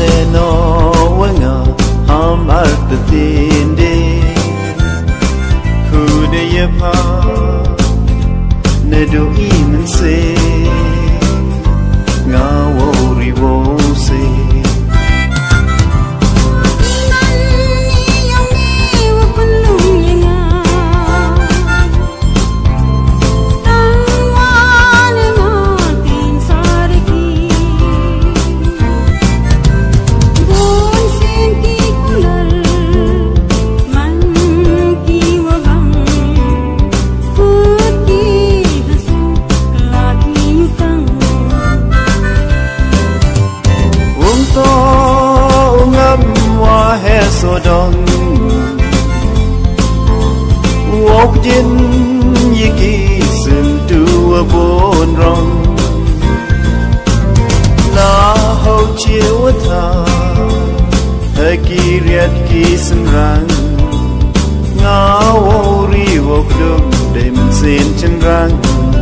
Ane no wanga hamar tatinde Kude yepa Nedo imen se Nga wori wo se so dong walk jin yiki sun tu a bon rong na ho chiu tha ha ki riat ki sun rang nga wo ri wo dum dem sin chen rang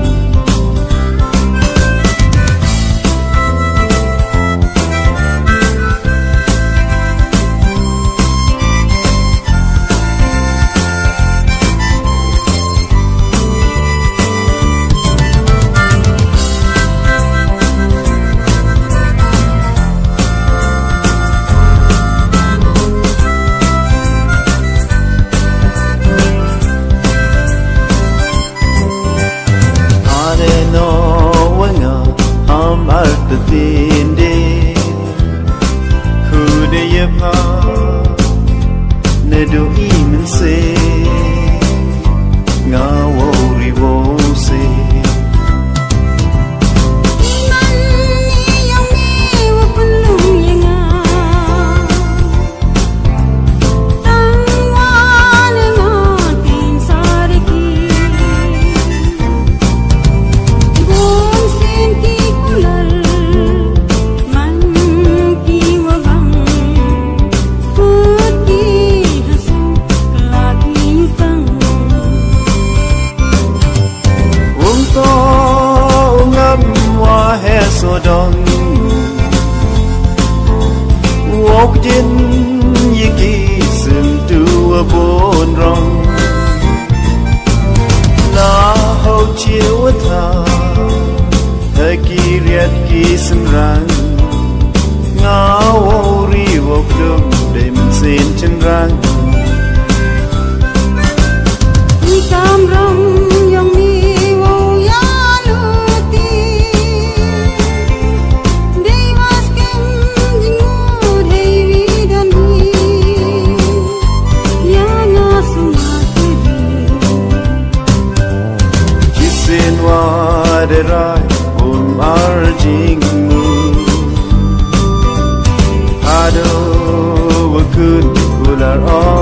Tinde kude yepa nedo imen se nga wori wo se so dong walk jin yiki sun tu a bon rong na ho chiu tha ha ki riat ki sun rang nga wo ri wo dum dem sin chen rang ni kam rong yong ni wo ya lu ti Waderai marjing mu Ado wakun ular